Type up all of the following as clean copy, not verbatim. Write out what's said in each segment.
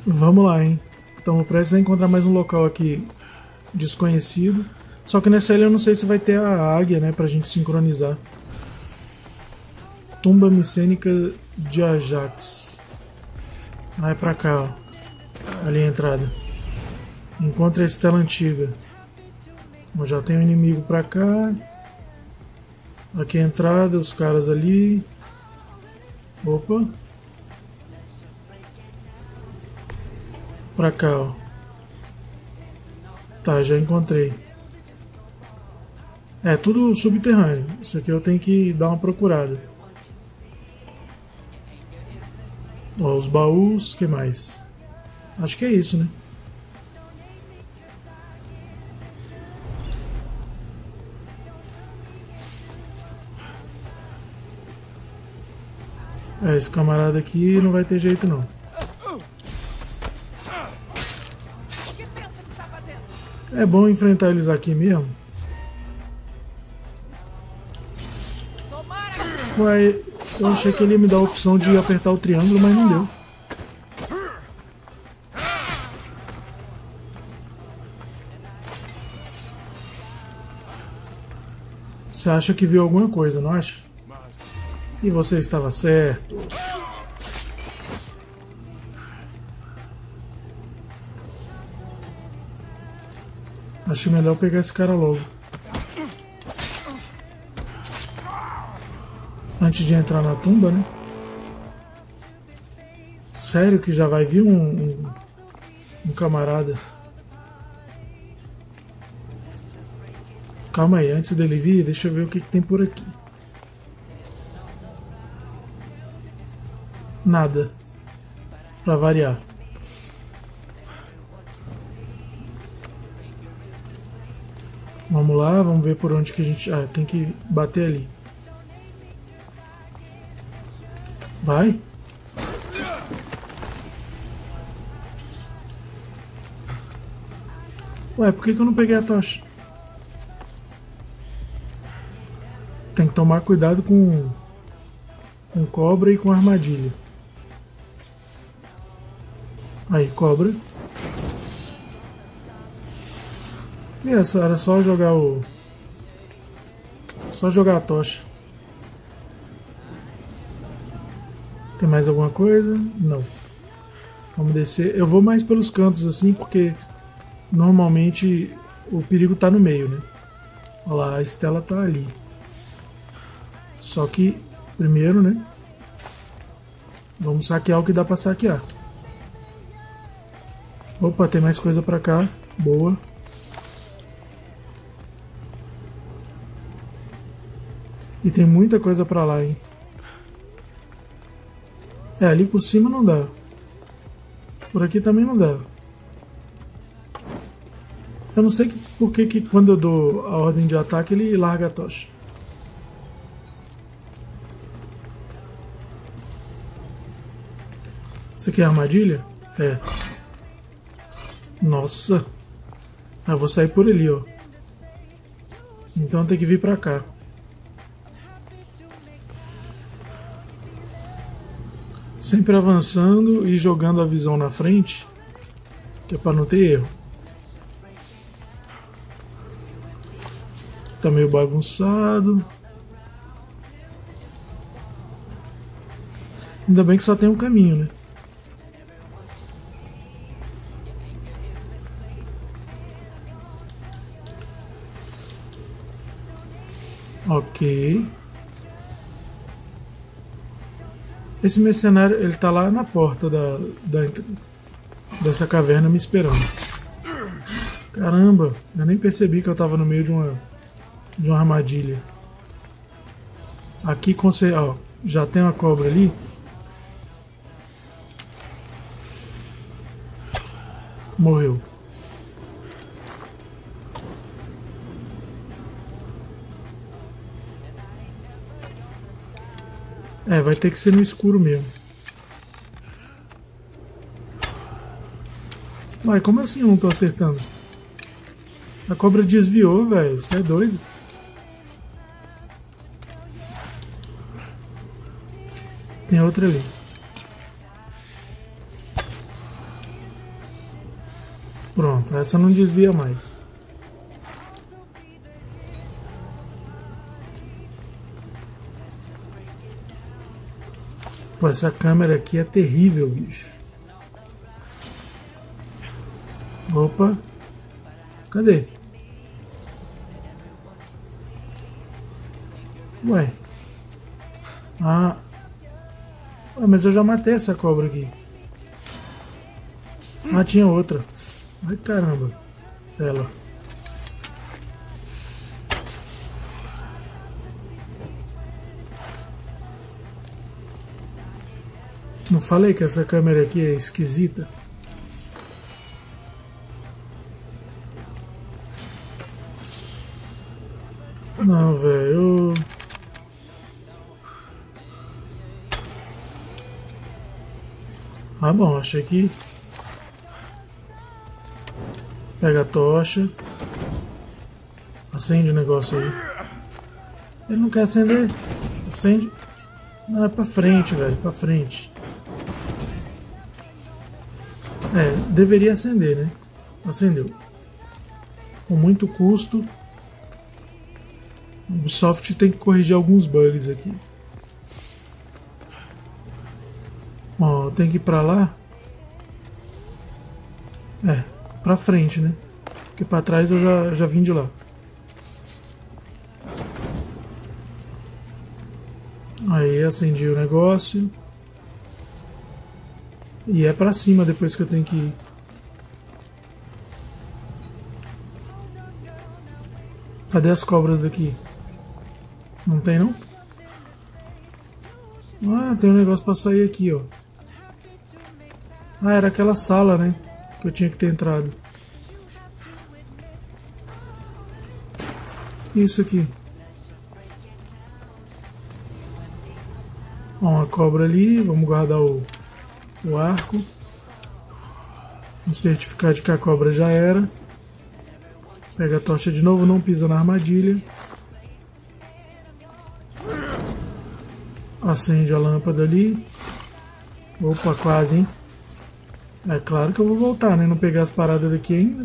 Vamos lá, hein? Estamos prestes a encontrar mais um local aqui desconhecido. Só que nessa ilha eu não sei se vai ter a águia, né? Pra gente sincronizar. Tumba micênica de Ajax. Vai pra cá, ó. Ali a entrada. Encontre a estela antiga. Bom, já tem um inimigo pra cá. Aqui a entrada, os caras ali. Opa. Pra cá, ó. Tá, já encontrei. É tudo subterrâneo. Isso aqui eu tenho que dar uma procurada. Ó, os baús, que mais? Acho que é isso, né? É, esse camarada aqui não vai ter jeito não. É bom enfrentar eles aqui mesmo. Ué, eu achei que ele ia me dar a opção de apertar o triângulo, mas não deu. Você acha que viu alguma coisa, não acha? E você estava certo. Acho melhor pegar esse cara logo. Antes de entrar na tumba, né? Sério que já vai vir um camarada? Calma aí, antes dele vir, deixa eu ver o que tem por aqui. Nada. Pra variar. Vamos lá, vamos ver por onde que a gente... Ah, tem que bater ali. Vai. Ué, por que eu não peguei a tocha? Tem que tomar cuidado com cobra e com armadilha. Aí, cobra. E essa era só jogar o... Só jogar a tocha. Tem mais alguma coisa? Não. Vamos descer. Eu vou mais pelos cantos assim, porque normalmente o perigo tá no meio, né? Olha lá, a Estela tá ali. Só que, primeiro, né? Vamos saquear o que dá pra saquear. Opa, tem mais coisa pra cá. Boa. E tem muita coisa pra lá, hein? É, ali por cima não dá. Por aqui também não dá. Eu não sei por que quando eu dou a ordem de ataque ele larga a tocha. Isso aqui é armadilha? É. Nossa. Ah, eu vou sair por ali, ó. Então tem que vir pra cá. Sempre avançando e jogando a visão na frente, que é para não ter erro. Tá meio bagunçado. Ainda bem que só tem um caminho, né? Ok. Esse mercenário, ele tá lá na porta dessa caverna me esperando. Caramba, eu nem percebi que eu tava no meio de uma armadilha. Aqui, ó, já tem uma cobra ali. Morreu. É, vai ter que ser no escuro mesmo. Ué, como assim eu não tô acertando? A cobra desviou, velho. Você é doido? Tem outra ali. Pronto, essa não desvia mais. Pô, essa câmera aqui é terrível, bicho. Opa. Cadê? Ué. Ah. Mas eu já matei essa cobra aqui. Ah, tinha outra. Ai, caramba. Fela. Não falei que essa câmera aqui é esquisita? Não, velho. Ah, bom, achei que... Pega a tocha. Acende o negócio aí. Ele não quer acender. Acende. Não, é pra frente, velho. Pra frente. É, deveria acender, né? Acendeu. Com muito custo. O Ubisoft tem que corrigir alguns bugs aqui. Ó, tem que ir pra lá. É, pra frente, né? Porque pra trás eu já vim de lá. Aí acendi o negócio. E é pra cima depois que eu tenho que ir. Cadê as cobras daqui? Não tem não? Ah, tem um negócio pra sair aqui, ó. Ah, era aquela sala, né? Que eu tinha que ter entrado. Isso aqui. Ó, uma cobra ali. Vamos guardar o arco. Um certificado de que a cobra já era. Pega a tocha de novo, não pisa na armadilha. Acende a lâmpada ali. Opa, quase, hein? É claro que eu vou voltar, né? Não pegar as paradas daqui ainda.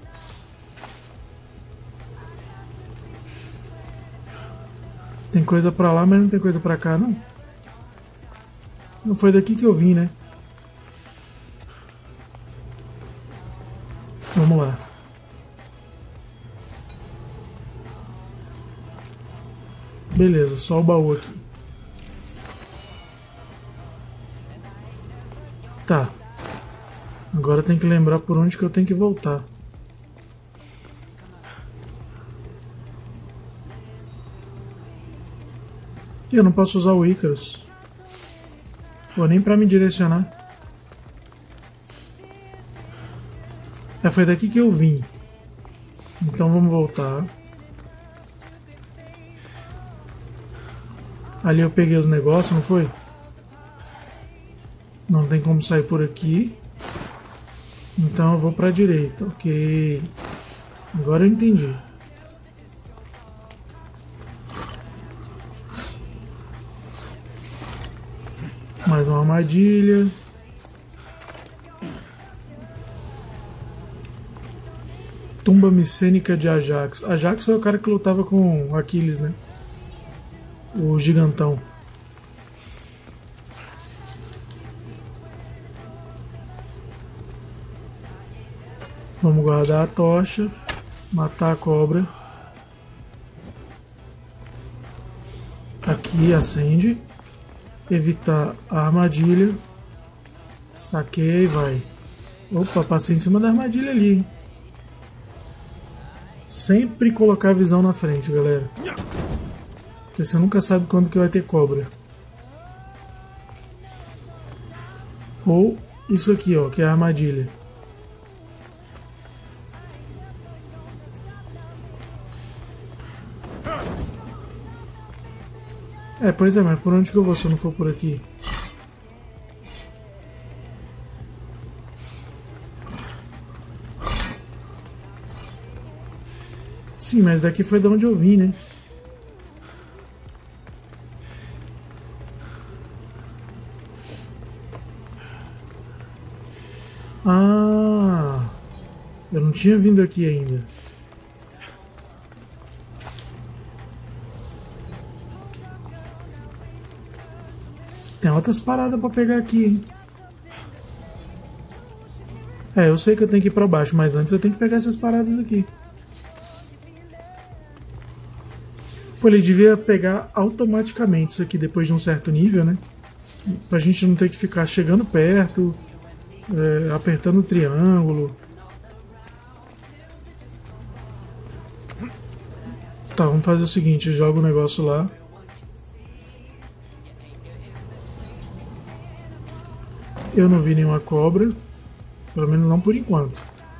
Tem coisa pra lá, mas não tem coisa pra cá, não. Não foi daqui que eu vim, né? Vamos lá. Beleza, só o baú aqui. Tá. Agora tem que lembrar por onde que eu tenho que voltar. Eu não posso usar o Icarus. Pô, nem pra me direcionar. É, foi daqui que eu vim. Então vamos voltar. Ali eu peguei os negócios, não foi? Não tem como sair por aqui. Então eu vou pra direita, ok. Agora eu entendi. Mais uma armadilha. Tumba micênica de Ajax. Ajax foi o cara que lutava com Aquiles, né? O gigantão. Vamos guardar a tocha. Matar a cobra. Aqui acende. Evitar a armadilha. Saquei, vai. Opa, passei em cima da armadilha ali, hein? Sempre colocar a visão na frente, galera. Porque você nunca sabe quando que vai ter cobra. Ou isso aqui, ó, que é a armadilha. É, pois é, mas por onde que eu vou se eu não for por aqui? Sim, mas daqui foi de onde eu vim, né? Ah, Eu não tinha vindo aqui ainda. Tem outras paradas pra pegar aqui, hein? É, eu sei que eu tenho que ir pra baixo, mas antes eu tenho que pegar essas paradas aqui. Pô, ele devia pegar automaticamente isso aqui depois de um certo nível, né? Pra gente não ter que ficar chegando perto, apertando o triângulo. Tá, vamos fazer o seguinte, eu jogo o negócio lá. Eu não vi nenhuma cobra, pelo menos não por enquanto.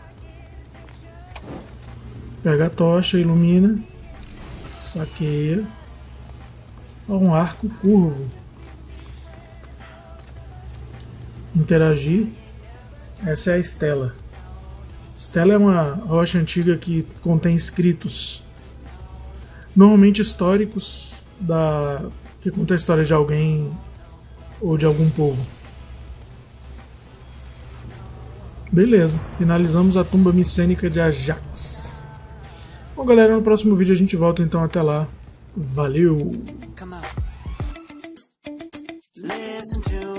Pega a tocha, ilumina, saqueia. Ó, um arco curvo. Interagir. Essa é a estela. Estela é uma rocha antiga que contém escritos, normalmente históricos, que conta a história de alguém ou de algum povo. Beleza, finalizamos a tumba micênica de Ajax. Bom, galera, no próximo vídeo a gente volta, então até lá. Valeu!